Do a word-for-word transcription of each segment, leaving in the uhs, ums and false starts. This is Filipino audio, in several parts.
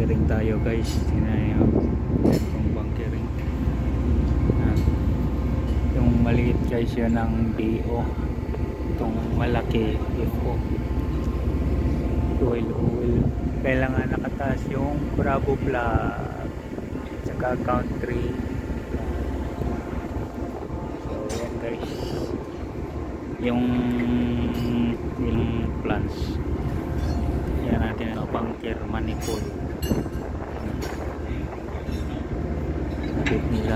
bunkering tayo guys. Tingnan nyo yung bunkering. Ah, yung maliit guys yun ang B O, itong malaki F O. Oil oil. Kailangan nakataas yung Bravo flag tsaka country. So yan guys yung yung plans. Yan natin ang bunker manifold. Kinabit nila.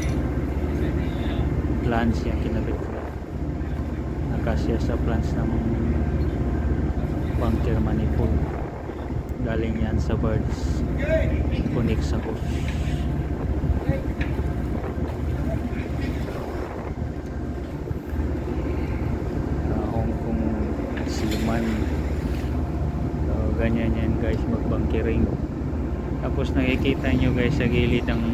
Plans yan kinabit nila. Nakasya sa plans ng bunker manifold. Galing yan sa birds. Connect sa hose. So, ganyan yan guys magbunkering. Tapos nakikita nyo guys sa gilid ng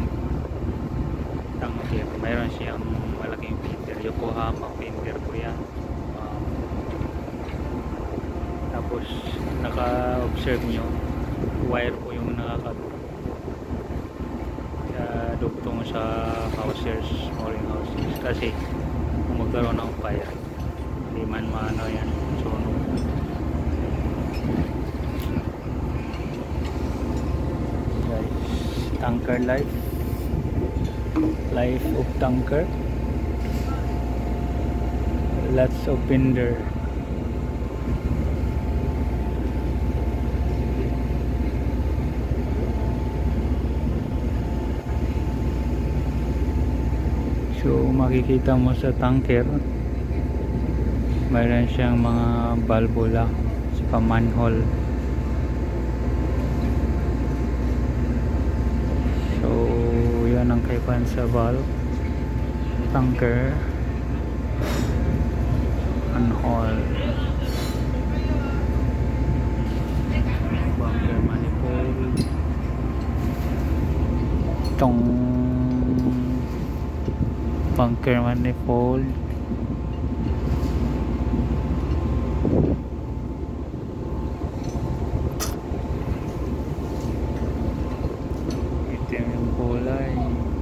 tanker mayroon siyang malaking finger, Yokohama finger po yan. Um, tapos naka-observe nyo wire po yung nakakadugtong sa housers, mooring houses, kasi kung magkaroon ng fire hindi man maano yan sunog. Guys, tanker life life of tanker, lots of vendor. So makikita mo sa tanker mayroon siyang mga valvula sa manhole. So yan ang kaibahan sa valve, tanker, manhole, bunker manifold, itong bunker manifold. Ito yung kulay,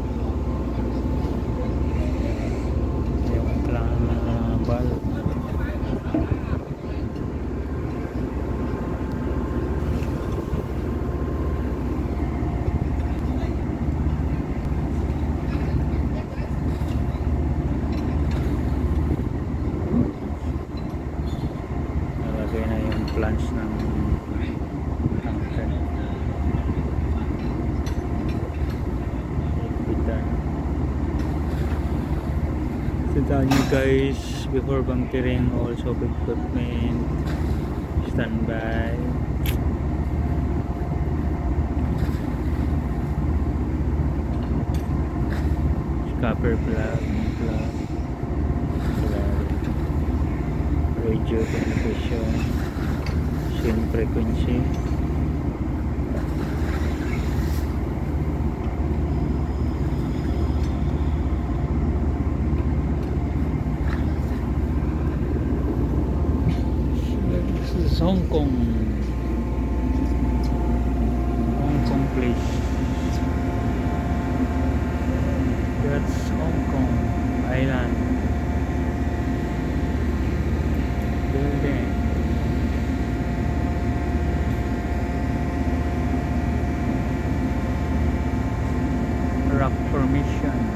yung planabal. Nalagay na yung plans ng tanker. Tell you guys before bunkering also equipment standby. Copper plug, plug, plug, radio communication, same frequency. Hong Kong, Hong Kong place. That's Hong Kong Island building. Rock formation.